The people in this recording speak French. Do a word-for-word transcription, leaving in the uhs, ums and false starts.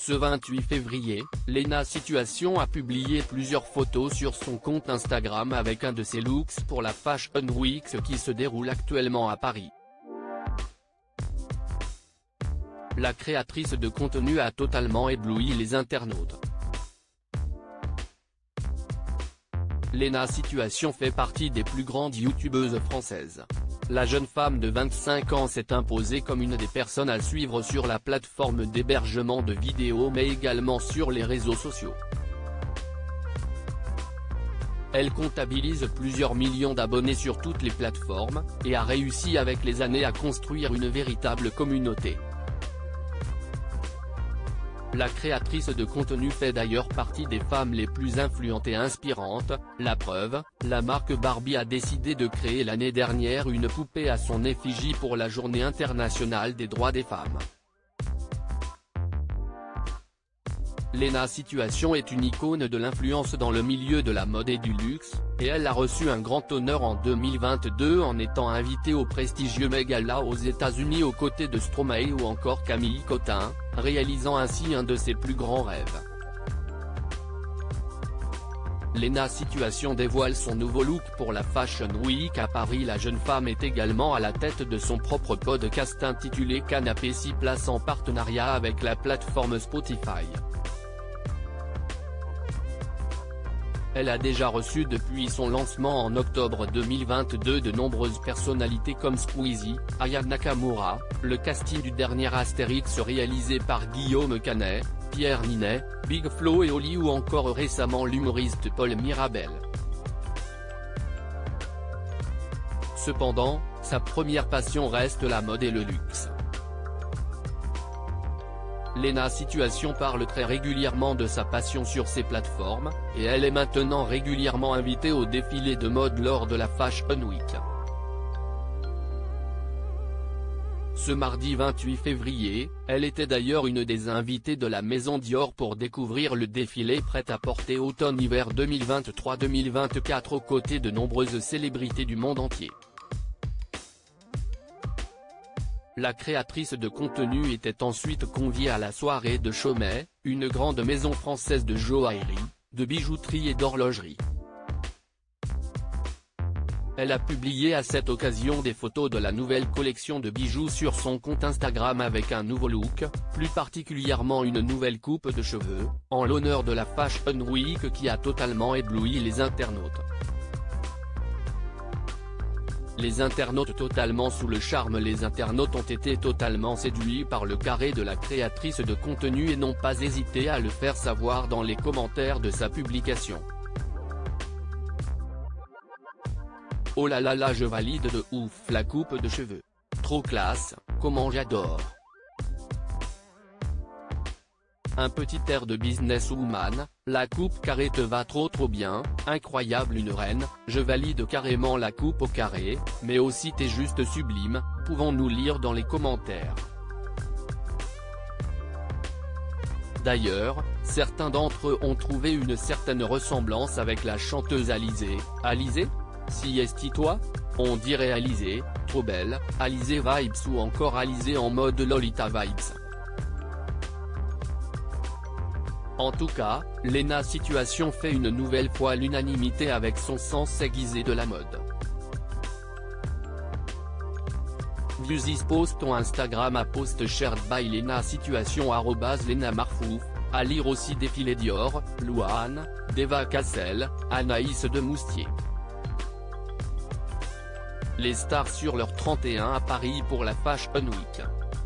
Ce vingt-huit février, Lena Situation a publié plusieurs photos sur son compte Instagram avec un de ses looks pour la Fashion Week qui se déroule actuellement à Paris. La créatrice de contenu a totalement ébloui les internautes. Lena Situation fait partie des plus grandes youtubeuses françaises. La jeune femme de vingt-cinq ans s'est imposée comme une des personnes à suivre sur la plateforme d'hébergement de vidéos mais également sur les réseaux sociaux. Elle comptabilise plusieurs millions d'abonnés sur toutes les plateformes, et a réussi avec les années à construire une véritable communauté. La créatrice de contenu fait d'ailleurs partie des femmes les plus influentes et inspirantes, la preuve, la marque Barbie a décidé de créer l'année dernière une poupée à son effigie pour la Journée internationale des droits des femmes. Lena Situation est une icône de l'influence dans le milieu de la mode et du luxe, et elle a reçu un grand honneur en deux mille vingt-deux en étant invitée au prestigieux Met Gala aux États-Unis aux côtés de Stromae ou encore Camille Cottin, réalisant ainsi un de ses plus grands rêves. Lena Situation dévoile son nouveau look pour la Fashion Week à Paris. La jeune femme est également à la tête de son propre podcast intitulé Canapé six places en partenariat avec la plateforme Spotify. Elle a déjà reçu depuis son lancement en octobre deux mille vingt-deux de nombreuses personnalités comme Squeezie, Aya Nakamura, le casting du dernier Astérix réalisé par Guillaume Canet, Pierre Ninet, Big Flo et Oli ou encore récemment l'humoriste Paul Mirabel. Cependant, sa première passion reste la mode et le luxe. Lena Situation parle très régulièrement de sa passion sur ses plateformes, et elle est maintenant régulièrement invitée au défilé de mode lors de la Fashion Week. Ce mardi vingt-huit février, elle était d'ailleurs une des invitées de la maison Dior pour découvrir le défilé prêt-à-porter automne-hiver deux mille vingt-trois deux mille vingt-quatre aux côtés de nombreuses célébrités du monde entier. La créatrice de contenu était ensuite conviée à la soirée de Chaumet, une grande maison française de joaillerie, de bijouterie et d'horlogerie. Elle a publié à cette occasion des photos de la nouvelle collection de bijoux sur son compte Instagram avec un nouveau look, plus particulièrement une nouvelle coupe de cheveux, en l'honneur de la Fashion Week qui a totalement ébloui les internautes. Les internautes totalement sous le charme. Les internautes ont été totalement séduits par le carré de la créatrice de contenu et n'ont pas hésité à le faire savoir dans les commentaires de sa publication. Oh là là là, je valide de ouf la coupe de cheveux. Trop classe, comment j'adore. Un petit air de businesswoman, la coupe carrée te va trop trop bien, incroyable une reine, je valide carrément la coupe au carré, mais aussi t'es juste sublime, pouvons-nous lire dans les commentaires. D'ailleurs, certains d'entre eux ont trouvé une certaine ressemblance avec la chanteuse Alizée. Alizée? Si est-ce toi? On dirait Alizée, trop belle, Alizée vibes ou encore Alizée en mode Lolita vibes. En tout cas, Lena Situation fait une nouvelle fois l'unanimité avec son sens aiguisé de la mode. View this post on Instagram à post shared by Lena Situation arobase Lena Marfouf, à lire aussi défilé Dior, Louane, Deva Cassel, Anaïs de Moustier. Les stars sur leur trente et un à Paris pour la Fashion Week.